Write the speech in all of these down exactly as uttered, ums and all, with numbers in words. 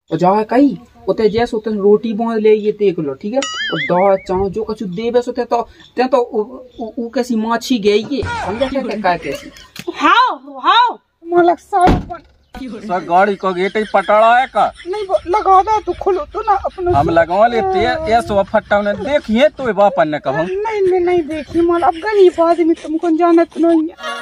और जा कही उते जैसे उते रोटी बांध ले ये देख लो ठीक है और दाल चावल जो कुछ देवे सोते तो ते तो उ कैसी माछी गई ये समझा क्या काय कैसी हां हां मालक साहब सर गाड़ी को गेट ही पटाड़ा है का नहीं लगा दो तो खोलो तो ना अपना हम लगवा लेते ये सो फट्टा ने देखिए तो बापन ने कब नहीं नहीं नहीं देखिए माल अब गरीब आदमी तुमको जानत नहीं है।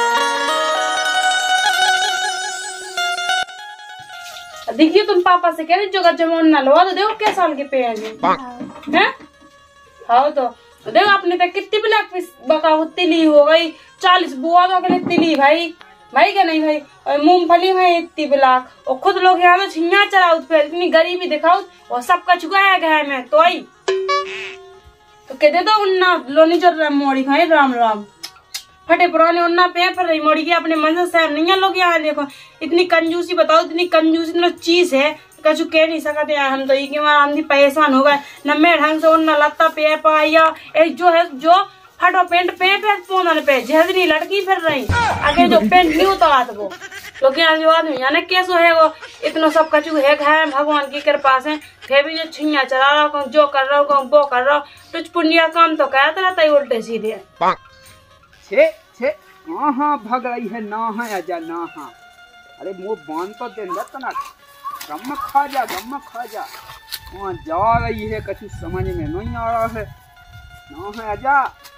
देखिए तुम पापा से कह रहे जो जमोन ना लवा तो देखो क्या साल के पे हैं हाँ तो देखो अपने तक कितनी ब्लैक फिश बका तिली हो गई चालीस बुआ तो के तिली भाई भाई क्या नहीं भाई और मूंगफली में इतनी ब्लाक और खुद लोग यहाँ तो छिंगा चलाओ फिर इतनी गरीबी दिखाओ और सबका चुकाया गया है मैं तो आई तो कहते तो उन्ना लोनी चल रहा मोड़ी खाई राम राम फटे पुराने उन्ना पे पर रही मोड़ी की अपने मंजिल साहब नहीं है लोग यहाँ देखो इतनी कंजूसी बताओ इतनी कंजूसी इतना चीज है कछु कह नहीं सकते यार हम तो ये हम परेशान हो गए नम्बे ढंग से उन्ना लगता पे पाया जो है जो फटो पेंट पे पे पोनल पे झजरी लड़की फिर रही आगे जो पेंट नहीं उतारा वो लोग यहाँ जो आदमी यानी कैसो है वो इतना सब कचू है है भगवान की कृपा से फिर भी जो छिया चला रहा हूँ जो कर रहा हूँ वो कर रहा हूँ तुझ पुण्य काम तो कहता रहता है उल्टे सीधे छे छे हाँ भग रही है ना है आजा ना हाँ अरे मुँह बांध तो दे ना गम खा जा गम खा जा वहाँ जा रही है कछु समझ में नहीं आ रहा है ना है आजा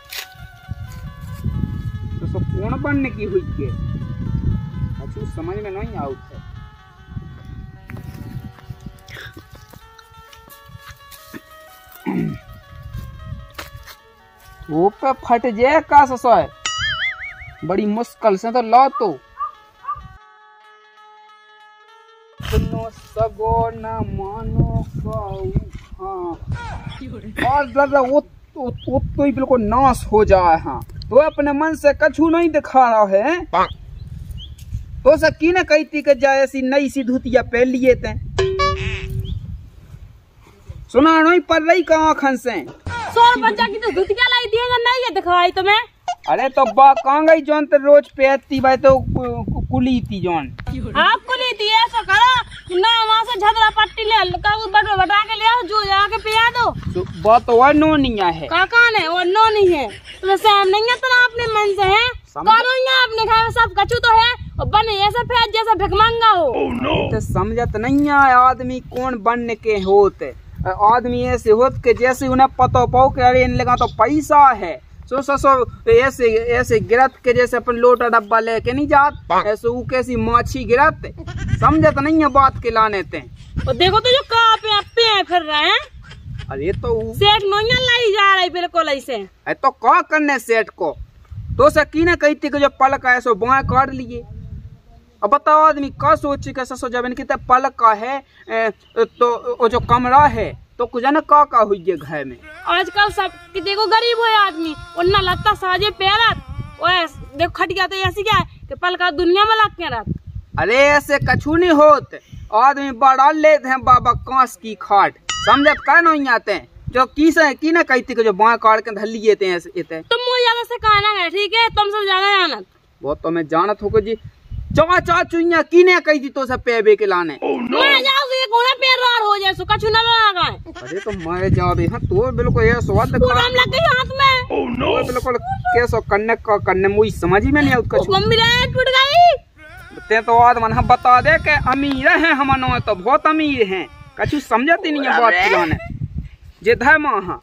तो सब कौन बनने की हुई के कछु समझ में नहीं आउट है वो पे फट जाए का ससो है बड़ी मुश्किल से तो ला तो सुनो सगो न मानो हाँ और दादा वो तो, तो, तो ही बिल्कुल नाश हो जाए हाँ तो अपने मन से कछु नहीं दिखा रहा है तो सकी ने कही थी कि जाए ऐसी नई सी धुतिया पहन लिए थे सुना नहीं पड़ रही कहाँ खन से सोर बच्चा की तो धुतिया लाई दी है नहीं है दिखाई तुम्हें अरे तो बा कहाँ गई जौन तो रोज पहनती भाई तो कुली थी जौन आप कुली थी ऐसा करो ना वहाँ से झदरा पट्टी ले कागज बटवा बटा के ले आओ जो जाके पिया दो तो बात वो नो नहीं है काका ने वो नो नहीं है तो सहम नहीं है तो अपने मन से है करो यहाँ अपने घर में सब कचू तो है और बने ऐसा फेंक जैसा भिखमंगा हो oh, no. तो समझत नहीं है आदमी कौन बनने के होते आदमी ऐसे होत के जैसे उन्हें पतो पाओ के अरे इन लगा तो पैसा है सो सो सो ऐसे ऐसे गिरत के जैसे अपन लोटा डब्बा लेके नहीं जात ऐसे वो कैसी माछी गिरत समझत नहीं है बात के लाने ते और देखो तो जो कहाँ पे आप पे फिर रहे हैं अरे तो सेठ नोया लाई जा रही बिल्कुल ऐसे है तो क्या करने सेठ को तो सकी ने कही थी कि जो पल का ऐसा बाएं काट लिए अब बताओ आदमी का सोचे कैसा सो जब इनकी पल का है तो जो कमरा है तो कुछ न का का हुई है घर में आजकल सब कि देखो गरीब है आदमी उन्ना लगता साजे पैरत ओए देखो खटिया तो ऐसी क्या है कि पल का दुनिया में लग के रहत अरे ऐसे कछु नहीं होत आदमी बढ़ा लेते हैं बाबा कांस की खाट समझत का नहीं आते हैं जो किस की ना कहती जो बाएं काट के धर लिए थे ऐसे तुम मुझे ज्यादा से कहना है ठीक है तुम सब ज्यादा जानत वो तो मैं जानत हो जी चौका चा चुइया कीने कही थी तो सब पेबे के लाने oh, no. मैं जाओ ये कोना पैर राड हो जाए सो कछु ना लगा है अरे तो मैं जावे हां तो बिल्कुल ये स्वाद पूरा लग गई हाथ में oh, no. तो बिल्कुल कैसो करने का करने मुई समझ ही में नहीं आउत कछु गंभीर टूट गई ते तो आज मन हम बता दे के अमीर हैं हमनो तो बहुत अमीर हैं कछु समझती नहीं है बात के लाने जे धर्म हां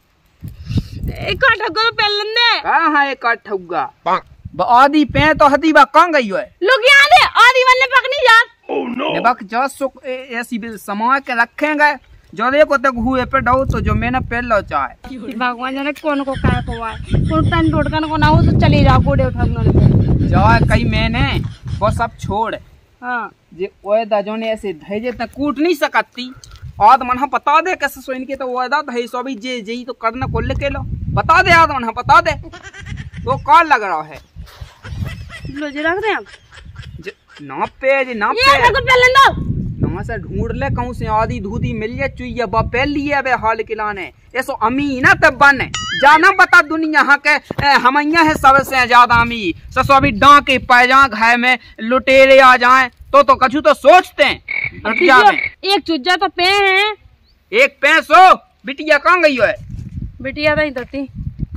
एक ठग्गा पहलन दे हां एक ठग्गा आदि पे तो हदी बा कहां गई है लोग यहां दे आदि वाले पकनी जात oh, no. बक जो सुख ऐसी समा के रखेंगे जो देखो तक हुए पे डाउ तो जो मैंने पहन लो चाहे भगवान जाने कौन को काय को आए कौन टाइम टोटकन को ना हो तो चली जाओ कोड़े उठाने पे जाए कई मैंने वो सब छोड़ हां जे ओए दा जोने ऐसे धैजे त कूट नहीं सकती आद मन बता दे कैसे सो इनके तो ओदा धै सो भी जे जे तो करना को लेके लो बता दे आद मन बता दे तो कॉल लग रहा है लो जी रख दे आप ना पे जी ना पे ये पहले दो ना से ढूंढ ले कहूं से आधी धूती मिल जाए चुइया बा पहन लिए अबे हाल के लाने ऐसो अमीना तब बने जाना बता दुनिया हां के हमैया है सबसे ज्यादा अमीर ससो अभी डांके पैजा घर में लुटेरे आ जाए तो तो कछु तो सोचते हैं रुक जावे। एक चुज्जा तो पे है। एक पैसो बिटिया कहाँ गई है? बिटिया नहीं तो थी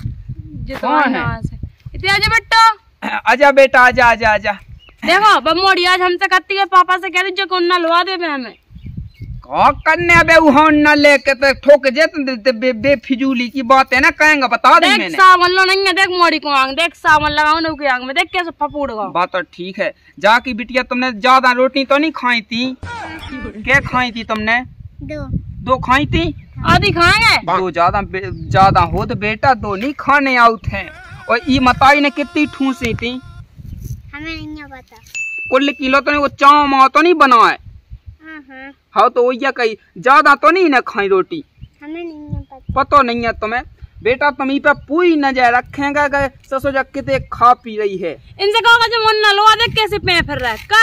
जो तो कौन है? यहाँ से इतने आजा बेटा। आजा बेटा आजा आजा आजा। देखो बमोड़ी आज हमसे कहती है पापा से कह रही जो कौन ना लवा दे बे हमें। का करने बे उहान न लेके तो ठोक जेत बे, बेफिजूली की बात है ना कहेंगे बता दे देख मैंने। सावन लो नहीं है देख मोड़ी को आंग देख सावन लगाओ न के आंग में देख कैसे फपूड़ गो। बात तो ठीक है। जाकी बिटिया तुमने ज्यादा रोटी तो नहीं खाई थी? क्या खाई थी तुमने? दो दो खाई थी? आधी खाएंगे। दो ज्यादा ज्यादा हो तो बेटा दो नहीं खाने आउट है। और ई मताई ने कितनी ठूसी थी? हमें नहीं पता। कुल किलो तो नहीं वो चाव माव तो नहीं बनाए? हाँ तो वही कही ज्यादा तो नहीं ना खाई रोटी। हमें नहीं पता। पता नहीं है तुम्हें बेटा तुम ई पे पूरी नजर रखेंगे कि ससुर जा कितने खा पी रही है। इनसे कहोगे जो मन ना लो देख कैसे पे फिर रहा है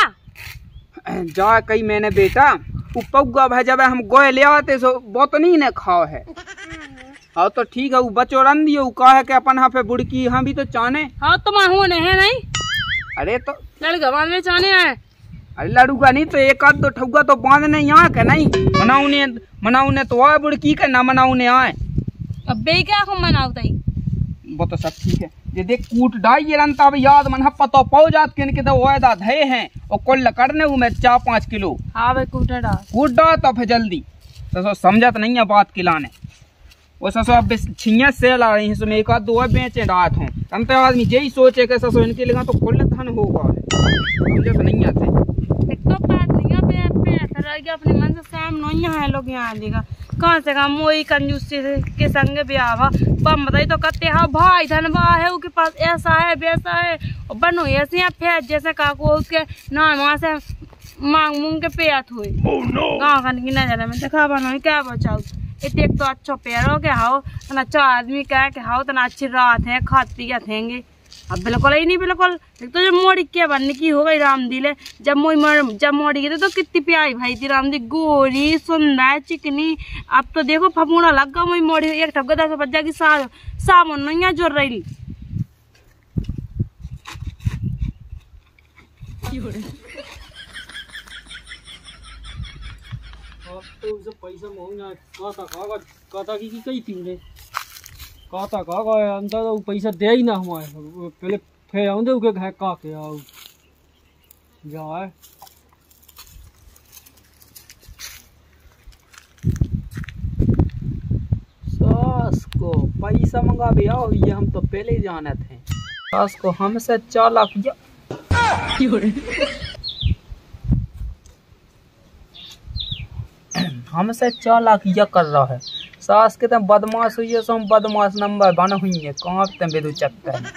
का। जा कही मैंने बेटा पौगा भाई जब हम गोए ले आते सो वो तो नहीं ने खाओ है। हाँ तो ठीक है वो बचो रन दियो कहा है कि अपन यहाँ पे बुड़की हम भी तो चाने। हाँ तुम होने है नहीं। अरे तो लड़का में चाने है। अरे लड़ूगा नहीं तो एक आध दो ठुगा तो बांधने यहाँ के नहीं मनाउने मनाउने तो आए बुड़की के ना मनाउने आए। अब बे क्या को मनाओ तई वो तो सब ठीक है। ये देख कूट डाई ये रंता अब याद मन हप्पा तो पौ जात किन के तो वायदा धे हैं और कुल करने में चार पाँच किलो। हाँ भाई कूटा डाल कूट डाल तो फिर जल्दी ससो समझत नहीं है बात किलाने। वो ससो अब छिया से ला रही है सो एक आध दो बेचे डात हूँ हम तो आदमी यही सोचे कि ससो इनके लगा तो कुल धन होगा समझत नहीं आते। तो बात नहीं पे पे फिर गया अपने मन से शाम नहीं है लोग यहाँ देगा कहाँ से कहा मोई कंजूसी के संग ब्याह बम बताई तो कहते हाँ भाई धनबा है उसके पास ऐसा है वैसा है और बनो ऐसे यहाँ फिर जैसे काको उसके ना वहाँ से मांग मूंग के पेट हुए गाँव खाने की नजर में देखा बनो क्या बचाओ इतने तो अच्छा पैरों के हाओ तना अच्छा आदमी कह के हाओ तना अच्छी रात है खाती क्या थेंगे। अब बिल्कुल ही नहीं बिल्कुल तो जब मोड़ी क्या बनने की हो गई रामदी ले जब मोई जब मोड़ी गई तो कितनी प्यारी भाई थी रामदी गोरी सुंदर चिकनी। अब तो देखो फपूना लग गया मोई मोड़ी एक ठग दस बजा की सा सामन नहीं जोर रही। पैसा काता काका काता की कही थी उन्हें काता काका अंदर तो पैसा दे ही ना हमारे पहले फे आऊंदे उके घर का के आओ जाए सास को पैसा मंगा भी आओ ये हम तो पहले ही जाने थे। सास को हमसे चालाक हमसे चालाक ये कर रहा है। सास के तम बदमाश हुई है सो हम बदमाश नंबर बन हुई है कहाँ तम बेदू चकता है।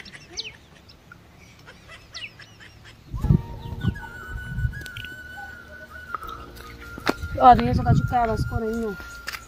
आदमी से कछु कह बस को नहीं है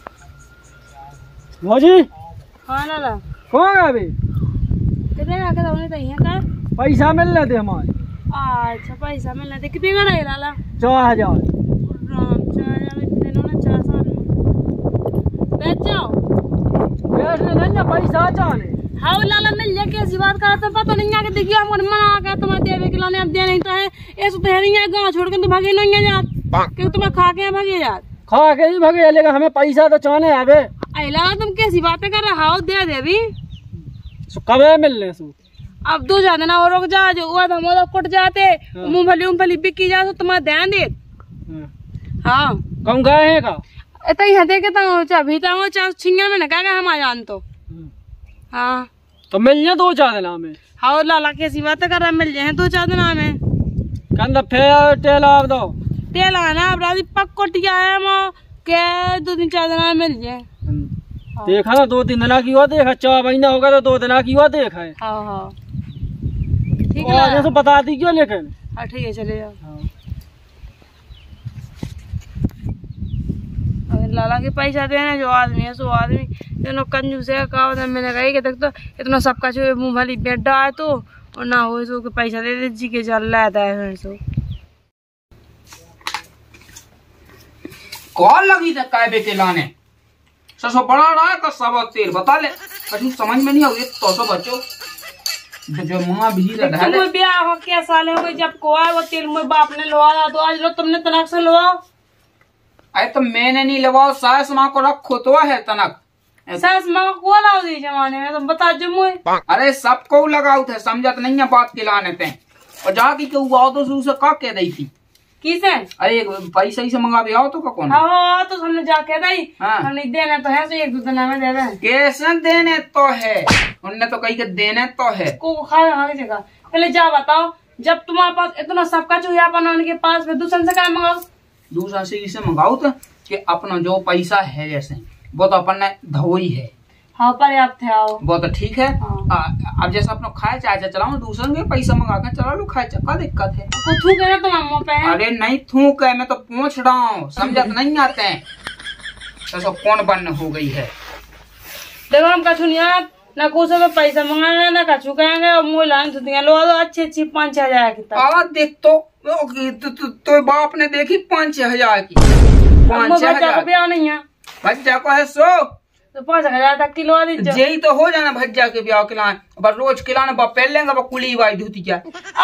मोजी हाँ ना ला कौन है अभी कितने आके तो उन्हें तही है का पैसा मिल रहे थे हमारे। अच्छा पैसा मिलना थे कितने का नहीं लाला चार हजार राम चार दिन ना चार साल में बैठ जाओ बैठने नहीं पैसा चाहने हाँ लाला मिल जाए कैसी बात करा तो पता नहीं आके देखिए हमको मना के तुम्हें देवे के लाने अब दे नहीं तो है ऐसा तो है नहीं है गाँव छोड़ के तो भागे नहीं है जात क्योंकि तुम्हें खा के भागे जात खा के ही भागे लेकिन हमें पैसा तो चाहने आवे। अरे लाला तुम कैसी बातें कर रहे हो दे दे भी कब मिलने सु अब दो जा देना और रुक जा जो हुआ हम कुट जाते मूंगफली मूंगफली बिकी जा तो तुम्हारा ध्यान दे। हाँ कम गए हैं का इतना ही देखे तो चा भीता हो चा छिंगा में ना क्या हम आ जान तो हाँ तो मिल जाए दो चार दिन में। हाँ लाला कैसी बातें कर रहा मिल जाए दो चार दिन में कहना फिर तेल आप दो तेल आना अब राजी पक कोटिया है मो के दो दिन चार दिन में मिल जाए। देखा ना दो तीन दिन की हुआ देखा चार महीना होगा तो दो दिन की हुआ देखा है। हाँ हाँ ठीक है तो बता दी क्यों लेकिन हाँ ठीक है चले जाओ। अगर लाला के पैसा देना जो आदमी है सो आदमी दोनों कंजूस है कहा मैंने कही कि देख तो इतना सबका जो मुँह भली बेटा है तो और ना हो सो के पैसा दे दे जी के जल लाता है सो कॉल लगी था काय बेटे लाने ससो बड़ा रहा का सब तेल बता ले कहीं समझ में नहीं आई तो सो बच्चों जो मुँह भी तुम ब्याह हो क्या साल हो गई जब को आए वो तेल मुझे बाप ने लवाया तो आज लो तुमने तनक से लवाओ। अरे तो मैंने नहीं लवाओ, सास माँ को रखो तो है तनक। सास माँ को लाओ दी जमाने में तुम बता जो मुझे। अरे सबको लगाऊ थे, समझत नहीं है बात के लाने पे। और जाके क्यों आओ तो उसे का कह रही थी किसे? अरे पैसा ही से मंगा भी आओ तो का कौन? हाँ तो हमने जाके दई हाँ। हमने देने तो है तो एक दो दिन में दे रहे कैसे देने तो है, उनने तो कही के देने तो है को खा खा के जगह। पहले जा बताओ जब तुम्हारे पास इतना सबका चूहा अपन उनके पास में दूसरे से क्या मंगाओ? दूसरा से इसे मंगाओ तो कि अपना जो पैसा है जैसे वो तो अपन ने धोई है। हाँ पर्याप्त है आओ वो तो ठीक है। हाँ। आ, अब जैसे अपना खाए चाहे चलाओ दूसरे के पैसा मंगा कर चला लो खाए, क्या दिक्कत है? कुछ थूक है ना तुम्हारे मुँह पे है? अरे नहीं थूक है, मैं तो पूछ रहा हूँ, समझत नहीं आते हैं। तो कौन बन हो गई है? देखो हम कछु नहीं यार ना कुछ में पैसा मंगाएंगे ना कछु कहेंगे और मुँह लाइन धुतियाँ लो तो अच्छी अच्छी पाँच छह हजार की तक। आ देख तो तो, तो, तो बाप ने देखी पाँच छह हजार की, पाँच छह हजार ब्याह नहीं है भज्जा को है सो तो पाँच हजार तक किलो दीजिए। यही तो हो जाना भज्जा के ब्याह खिलाए, बस रोज खिलाने बा पहन लेंगे कुली बाई धोती क्या।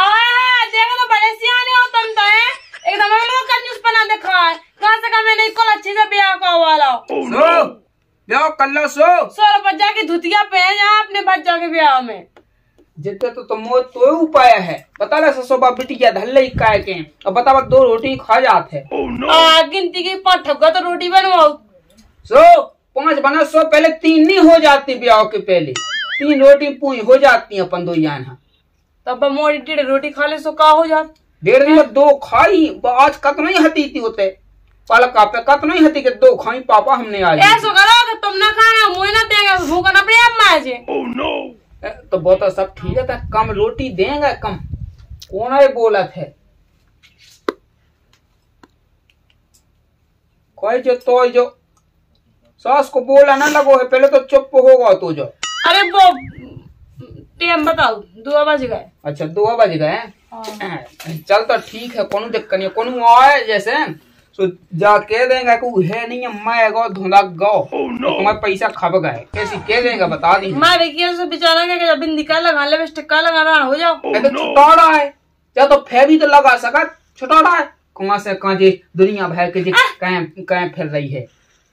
देखो तो बड़े सियाने हो तुम तो है एकदम हम लोग कंजूस बना देखा है कहाँ से कहा मैंने इसको अच्छे से ब्याह का वाला सो ब्याह कर लो सो सौ बच्चा की धुतिया पे है यहाँ अपने बच्चा के ब्याह में जितने तो तुम तो उपाय है बता ला ससो बाप बिटिया धल्ले काय के और बता दो रोटी खा जाते आ गिनती की पाँच ठगा तो रोटी बनवाओ सो पांच बना सो पहले तीन नहीं हो जाती ब्याह के पहले तीन रोटी पूरी हो जाती अपन दो यहाँ तब मोटी टेढ़ रोटी खा ले सो का हो जात डेढ़ दिन में दो खाई आज कत नहीं हती थी होते पलका पे कत नहीं हती के दो खाई पापा हमने आज ऐसा करो कि तुम ना खाना मुझे ना देंगे भूखा ना पड़े अब माजे तो वो तो सब ठीक है, कम रोटी देंगे कम कौन है बोला थे कोई जो तो जो सास को बोला ना लगो है पहले तो चुप होगा तो जो। अरे वो टाइम बताओ दो बज गए। अच्छा दो बज गए चल तो ठीक है कोनो दिक्कत नहीं कोनो आए जैसे तो जा कह देंगे कि है नहीं मैं गो धुंधा गो oh, no. तो तुम्हारे पैसा खप गए कैसी कह देंगे बता दी मारे से बेचारा के बिंदी का लगा ले टिक्का लगा रहा हो जाओ oh, तो no. छुटाड़ा है या तो फे भी तो लगा सका छुटाड़ा है कहाँ से कहाँ जी दुनिया भर के कहीं कहीं फिर रही है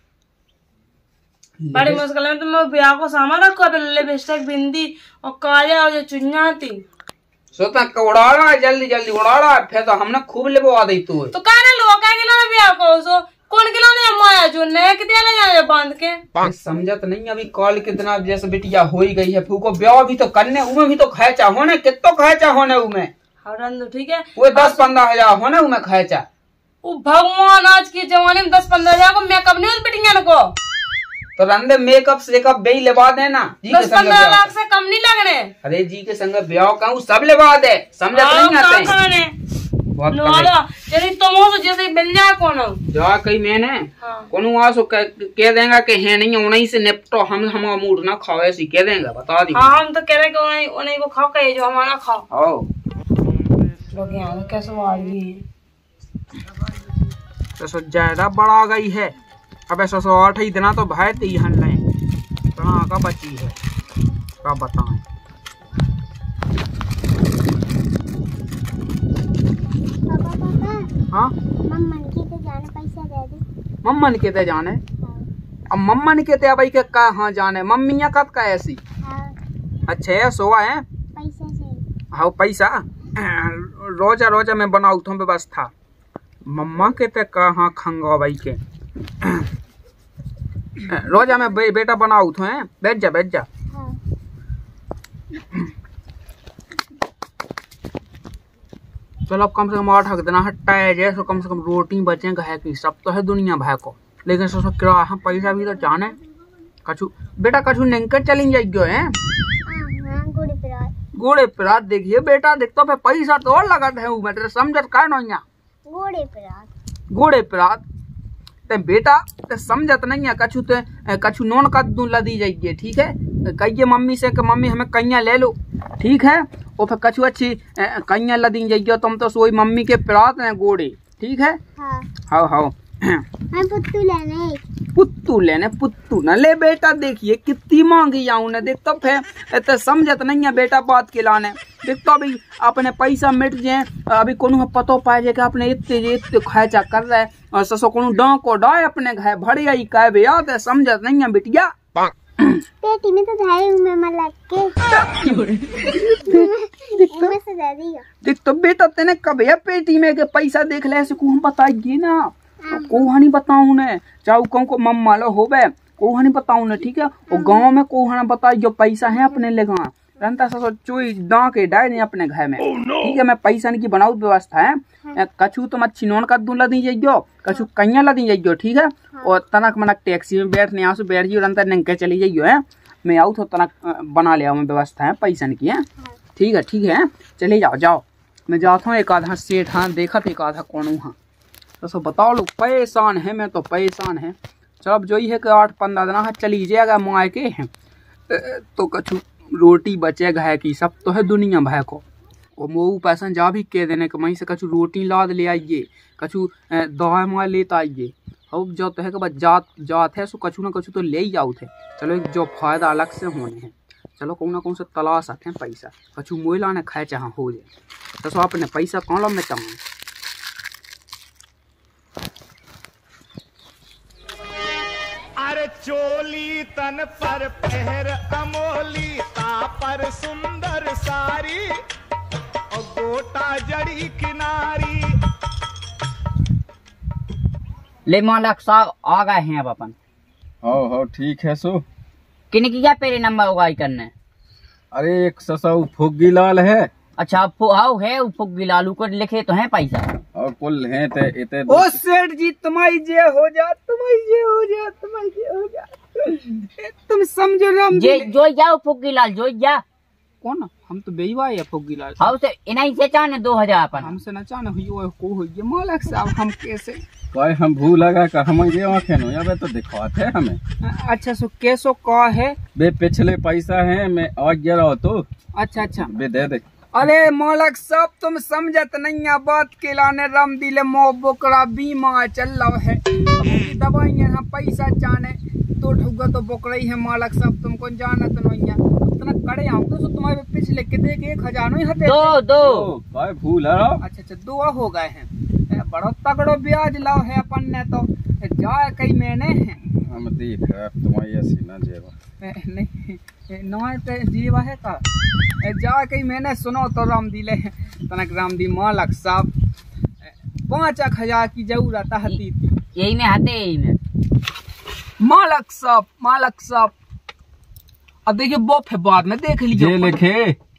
बड़ी मुश्किल में तुम ब्याह को सामान रखो लिपस्टिक बिंदी और कालिया और जो चुनिया थी सोता उड़ाड़ा है जल्दी जल्दी उड़ाड़ा है फिर तो हमने खूब लेबवा दी तू तो कहने लो क्या खिलाना ब्याह को सो कौन खिलाने माया चुनने कितने ले जाए बांध के समझत नहीं अभी कॉल कितना जैसे बिटिया हो ही गई है फिर को ब्याह भी तो करने उमे भी तो खर्चा होने कितो खर्चा होने उमे तो ठीक है वो दस पंद्रह हजार होने उमे खर्चा वो भगवान आज के जमाने में दस पंद्रह हजार को मेकअप नहीं उस बिटिया को तो रंदे मेकअप सेकअप बे लेवा देना जी दस पंद्रह लाख से कम नहीं लगने। अरे जी के संग ब्याह का सब लेवा दे समझ नहीं आते जैसे तुम हो तो जैसे मिल जाए कौन जा कही मैंने हाँ। कोनो आसो कह देगा कि है नहीं उन्हीं से निपटो हम हमारा मूड ना खाओ ऐसी कह देंगे बता दी हाँ हम तो कह रहे कि उन्हीं उन्हीं को खाओ कहे जो हमारा खाओ आओ लोग यहाँ कैसे आ गई तो ज्यादा बढ़ा गई है अब ऐसा सौ आठ ही देना तो भाई ती हन नहीं कहाँ का बची है क्या बताएं पापा पापा हाँ मम्मन के ते जाने पैसा दे दे मम्मन के ते जाने अब मम्मन के ते भाई के कहाँ जाने मम्मियाँ कब का ऐसी हाँ अच्छा है सोआ है पैसा से हाँ पैसा रोजा रोजा में बनाऊ तुम व्यवस्था मम्मा के ते कहाँ खंगा भाई के रोजा में बे, बेटा बनाऊ तो है बैठ जा बैठ जा हाँ। चलो अब कम से कम आठ हक देना हट्टा है जैसे कम से कम रोटी बचे है की सब तो है दुनिया भाई को लेकिन सोचो किराया हाँ पैसा भी तो जाने कछु बेटा कछु नहीं कर चली जाएगी है घोड़े पिरात देखिए बेटा देखते तो पैसा तो और लगा है मैं तेरे समझत का नहीं घोड़े पिरात घोड़े पिरात ते बेटा ते समझत नहीं है कछु ते कछु नॉन का दूं लदी जाइए ठीक है कहिए मम्मी से कि मम्मी हमें कैया ले लो ठीक है और फिर कछु अच्छी कैया लदी जाइए तुम तो सोई मम्मी के पिरात हैं घोड़े ठीक है हाँ हाँ हाँ मैं पुत्तू लेने पुत्तू लेने पुत्तू न ले बेटा, देखिए कितनी मांगी आऊँ ने, देख तो फिर तो समझत नहीं है बेटा बात के लाने। देख तो अभी अपने पैसा मिट जाए, अभी कोनो पतो पाए जाए कि अपने इतने इतने खर्चा कर रहे हैं और ससो कोनो डां को डाय अपने घर भर आई कह भैया तो समझत नहीं है बिटिया। पेटी में तो धाई में मलक के उनमें से दे दिया। देख तो बेटा तेने कब है पेटी में के पैसा देख ले ऐसे को हम बताइए ना, को नहीं बताऊं ने, चाहे कहूँ को मम्मा लो होवे को नहीं बताऊं ने, ठीक है। और गांव में को ना बताई जो पैसा है अपने लेगा रंता ससो चोई दां के डाय नहीं अपने घर में, ठीक है। मैं पैसा की बनाऊ व्यवस्था है, कछु तो मत छिनोन कर दूं लदी जाइयो, कछु कन्या लदी जाइयो, ठीक है। और तनक मनक टैक्सी में बैठने आसू बैठ जियो रंता नंके चली जाइयो है, मैं आऊ तो तनक बना ले मैं व्यवस्था है पैसा की है, ठीक है ठीक है। चले जाओ जाओ, मैं जाता हूँ एक आधा सेठ हाँ देखा एक आधा कौन हाँ तो सो बताओ लोग परेशान है, मैं तो परेशान है। चल अब जो ही है कि आठ पंद्रह दिन हाँ चली जाएगा मुआए के हैं तो कछु रोटी बचे घाय की सब तो है दुनिया भाई को, और मोऊ पैसा जा भी कह देने के वहीं से कछु रोटी लाद ले आइए, कछु दवा मुआ लेता आइए। अब जो तो है कि बस जात जात है सो कछु ना कछु तो ले ही जाओ थे। चलो एक जो फायदा अलग से होने हैं, चलो कौन ना कौन से तलाश आते हैं पैसा, कछु मोई लाने खाए चाह हो जाए तो सो अपने पैसा कौन लो में चाहूँ। अरे चोली तन पर पहर अमोली, ता पर सुंदर सारी और गोटा जड़ी किनारी। ले मालक साहब आ गए हैं अब अपन। हो हो ठीक है सो किन की क्या पेरे नंबर उगाई करने। अरे एक ससाऊ फुग्गी लाल है। अच्छा हाउ है फुग्गी लालू को लिखे तो है पैसा और कुल है ते इते ओ सेठ जी तुम्हारी जे हो जा, तुम्हारी जे हो जा, तुम्हारी जे हो जा, तुम समझो राम जे जो जाओ फुग्गी लाल जो जा। कौन हम तो बेईवा है फुग्गी लाल। हाउ से इन्हीं से चाने दो हजार अपन हमसे न चाने हुई को हुई मालक साहब हम कैसे कहे हम भूल लगा का हम ये आंखें नो या तो दिखाते हैं हमें। अच्छा सो कैसो का है बे पिछले पैसा है मैं आज जरा तो अच्छा अच्छा बे दे दे। अरे मालक साहब तुम समझत नहीं है बात के लाने राम दिले मो बोकरा बीमा चल रहा है, दवाइयाँ हम पैसा जाने तो ठुगा तो बोकरा ही है मालक साहब, तुमको जानत नहीं है इतना कड़े आऊँ तो तुम्हारे पिछले के देख एक हजार नहीं हते दो दो काय भूल है। अच्छा अच्छा दो हो गए हैं, बड़ो तगड़ो ब्याज लाओ है अपन ने तो जाए कई महीने हैं हम देख रहे अब तुम्हारी ऐसी ना जेवा नहीं नौ जीवा है का जा कहीं मैंने सुनो तो राम दिले तनक राम दी मालक साहब पाँच एक हजार की जरूरत हती थी यही में हते यही में मालक साहब मालक साहब अब देखिए बोफ है बाद में देख लीजिए लिखे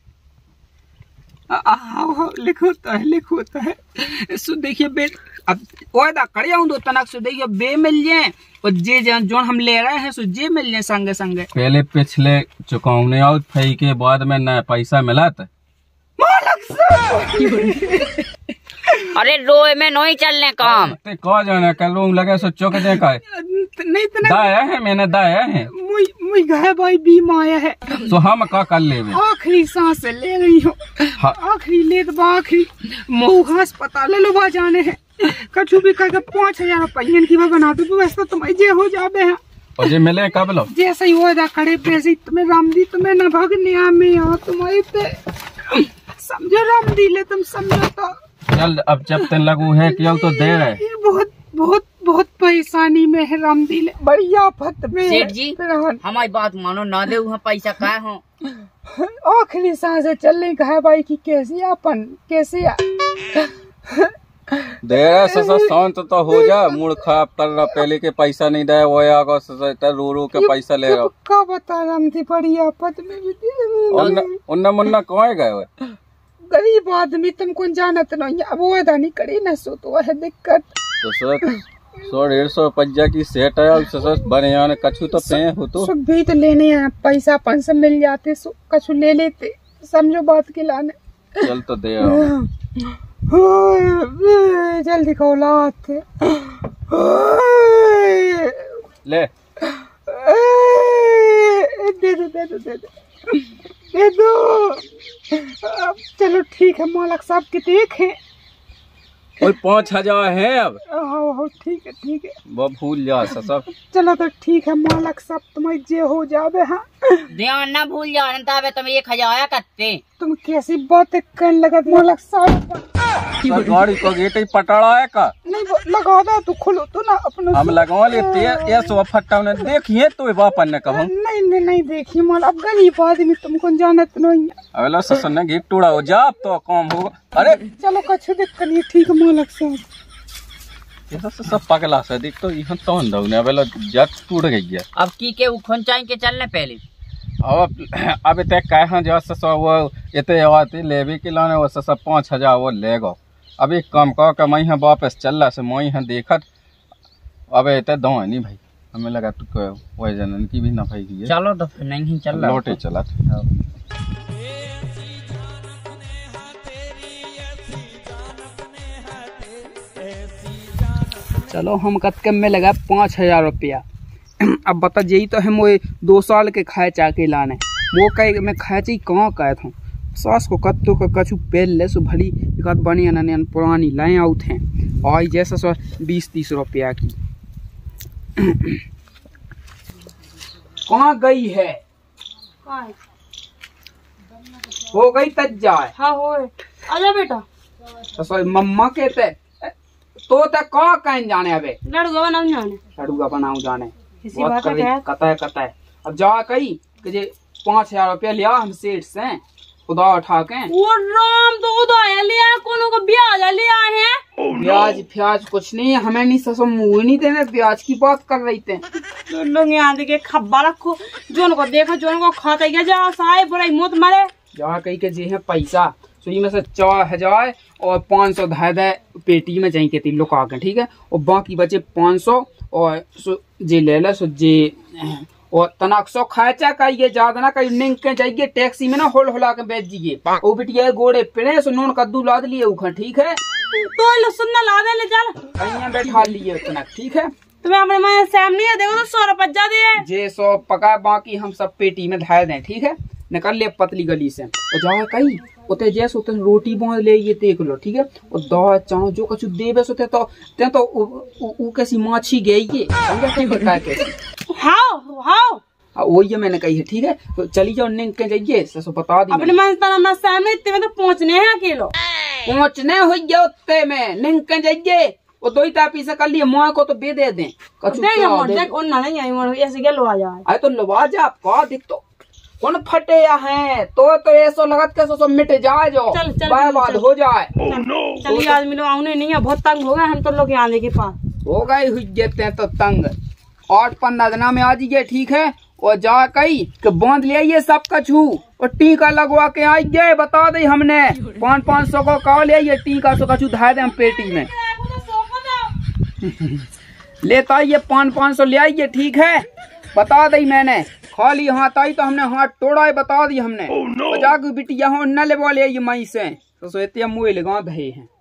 लिखो तो है लिखो तो है सो देखिए बे अब वायदा करे आऊं दो तनक सो देखिए बे मिल जाए और जे जो हम ले रहे हैं सो जे मिल जाए संगे संगे। पहले पिछले चुकाने आओ फई के बाद में नया पैसा मिला था मालक साहब। अरे रोए में नहीं चलने काम ते कह जाने कल रूम लगे सो चुक दे का नहीं तो दाया है मैंने दाया है मुई मुई घाय भाई बीमा आया है तो हम का कर लेवे आखिरी सांस ले रही हूँ आखिरी ले तो आखिरी मुँह अस्पताल लो जाने हैं कछु भी करके पाँच हजार रुपये की बना दो व्यवस्था तुम्हें जे हो जाबे है और जे मिले कब लो जैसे ही हो जा खड़े पैसे तुम्हें रामदी तुम्हें न भगने में हो तुम्हारे पे समझो रामदी ले तुम समझो तो चल अब जब तक लगू है कि तो दे रहे ये बहुत बहुत बहुत परेशानी में है रामदी ले बढ़िया फत में सेठ जी हमारी बात मानो ना दे पैसा का हो आखिरी सांस चलने का है भाई की कैसे अपन कैसे दे रहा ससा शांत तो हो जा मूड खराब कर रहा पहले के पैसा नहीं दे वो आगा ससा रो रो के पैसा ले रहा का बता रामदी बढ़िया फत में उन्ना मुन्ना कहाँ गए हुए गरीब आदमी तुमको जानत नहीं अब वो अदा नहीं करी न सो तो है दिक्कत तो सर सौ डेढ़ सौ पज्जा की सेट है अब सर बने आने कछु तो पे हो तो सब भी तो लेने हैं पैसा अपन से मिल जाते सो कछु ले लेते समझो बात के लाने चल तो दे आओ जल्दी को लाते ले दे दो दे दो दे दो दे दो चलो ठीक है मालक साहब के देखे कोई पाँच हजार है अब हाँ हो ठीक है ठीक है वो भूल जा सब। चलो तो ठीक है मालक सब तुम्हें जे हो जावे। हाँ ध्यान ना भूल जा तबे तुम एक हजार करते। तुम कैसी बातें करने लगा मालक साहब। सर गाड़ी को गेट ही पटाड़ा है का नहीं वो लगा दो तू खोलो तो ना अपना। हम लगवा लेते ये सो फट्टा ने देखिए तो वापन ने कहूं। नहीं नहीं नहीं देखिए माल अब गरीब आदमी तुमको जानत नहीं है। अगला ससन ने गेट टूटा हो जा तो काम होगा। अरे चलो कुछ दिक्कत नहीं ठीक है मालक साहब। ये सब सब पगला से देख तो यहां तो अंदर ने अबला जट टूट गई है। अब की के उखन चाय के चलने पहले अब अब तक कहा जो सो वो इतने आते लेवे के लाने वो सब पाँच हजार वो लेगा। अब एक काम कर के मैं यहाँ वापस चल रहा से मैं यहाँ देखत अब इतने दो नहीं भाई हमें लगा तू वही जनन की भी ना भाई की चलो तो फिर नहीं चल रहा लौटे चला। चलो हम कतकम में लगा पाँच हजार रुपया। अब बता यही तो हम वो दो साल के खाए चाके लाने वो कहे मैं खाए चाहिए कहाँ कहे था सास को कत्तो का कछु पेल ले सो भली एक आध बनी अनन पुरानी लाए आउट हैं और जैसा सो बीस तीस रुपया की कहाँ गई है हो गई तज जाए। हाँ हो आजा बेटा तो मम्मा कहते तो तक कहाँ कहीं जाने अबे लड़ुआ बनाऊ जाने लड़ुआ बनाऊ जाने इसी बात है कता है कता है। अब जा कही कि जे पाँच हजार रुपया लिया हम सेठ से खुदा उठा के वो राम तो उधार लिया कोनो को ब्याज लिया है। ब्याज फ्याज कुछ नहीं हमें नहीं ससो मुँह नहीं देने ब्याज की बात कर रही थे। तो लोग यहाँ देखे खब्बा रखो जोन को देखो जोन को खाता गया जा साए बुराई मौत मरे जा कही के जे है पैसा सो में से चार हजार और पाँच सौ धाय दे पेटी में चाहिए थी लुका के ठीक है और बाकी बचे पाँच सौ और सो जे ले ला सो जे और तनाक सौ खर्चा करिए ज्यादा ना कहीं निंग के जाइए टैक्सी में ना होल होला के बेच दीजिए वो बिटिया गोड़े पेड़े सो नून कद्दू लाद लिए उखा ठीक है तो लो सुनना ला दे ले चल कहीं बैठा लिए उतना ठीक है। तुम्हें अपने मैं सामने देखो तो सौ रुपया जा दिए जे सौ पका बाकी हम सब पेटी में धाय दें ठीक है निकल ले पतली गली से और जाओ कहीं उते जैसे उते रोटी बांध ले ये देख लो ठीक है और दाल चाव जो कुछ देवे सोते तो ते तो ऊ कैसी माछी गई ये समझा कहीं बता के हां हां वो ये मैंने कही है ठीक है तो चली जाओ निंग के जाइए ससो बता दी अपने मन तना ना सामने इतने में तो पहुंचने हैं अकेलो पहुंचने हो गए उते में निंग के जाइए वो दो ही तापी से कर लिए मुआ को तो बे दे दें कछु दे मोड़ देख उन नहीं आई मोड़ ऐसे के लो आ जाए आए तो लवा जा आप का दिख तो कौन फटे या हैं तो तो ऐसा लगत के सो मिट जाए जो चल चल बर्बाद हो जाए। चलिए आदमी लोग आउने नहीं है बहुत तंग हो गए हम तो लोग यहाँ के पास हो गए हुई जेते तो तंग आठ पंद्रह दिना में आ जाइए ठीक है और जा कही कि बांध ले आइए सब कछु और टीका लगवा के आइए बता दे हमने पाँच पाँच सौ को कहा ले आइए टीका सौ कछु धाय दे हम पेटी में लेता आइए पाँच पाँच सौ ले आइए ठीक है बता दी मैंने खाली हाथ आई तो हमने हाथ तोड़ा है बता दी हमने oh, no. जाकर बिटिया न ले वाले ये मई से तो सोते मुँह लगा दे हैं।